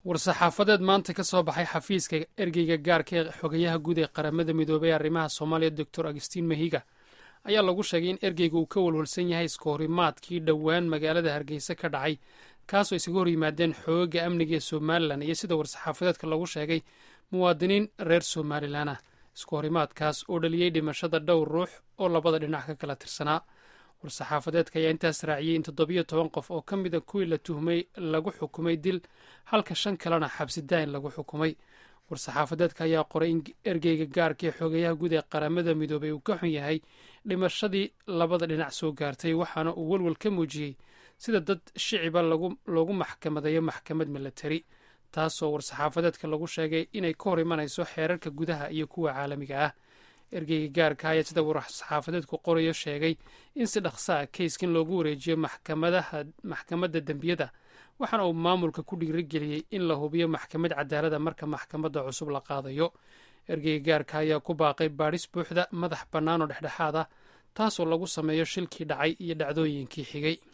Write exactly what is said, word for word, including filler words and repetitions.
war-saxaafadeed maanta ka soo baxay xafiiska ergeyga gaarka ee xogayaha guud ee qaramada midoobay ee arrimaha soomaaliya doctor agustin mahiga ayaa lagu sheegay in ergeyga uu ka walwalsan yahay iska horimaadkii dhowaan magaalada hargeysa ka dhacay kaasoo isaga hor yimaadeen xooga amniga ee somalilan iyo sida war-saxaafadeedka lagu sheegay muwaadiniin reer somalilan ah iska horimaadkaas oo dhaliyey dhimashada dhowr ruux oo labada dhinac ka kala tirsanaa war-saxaafadeedka ayaa intaas raaciyey in toddobiyo toban qof oo ka mida kuwii la tuhmay lagu xukumay dil halka shan kalena xabsidaayin lagu xukumay war-saxaafadeedka ayaa qoray in ergeyga gaarka ee xoogayaha guud ee qaramada midoobay uu ka xun yahay dhimashadii labada dhinac soo gaartay waxaana uu welwel ka muujiyey sida dad shiciba loogu maxkamadeeyo maxkamad milatari taasoo war-saxaafadeedka lagu sheegay inay ka hor imanayso xeerarka gudaha iyo kuwa caalamiga ah ergeyga gaarka ayaa sida war-saxaafadeedku qorayo sheegay in si dhaqsa ah keyskan loogu wareejiyo maxkamadda dembiyada waxaana uu maamulka ku dhiirigeliyey in la hubiyo maxkamad cadaalada marka maxkamadda cusub la qaadayo ergeyga gaarka ayaa ku baaqay baadhis buuxda madax bannaan oo dhexdhexaad ah taasoo lagu sameeyo shilkii dhacay iyo dhacdooyinkii xigay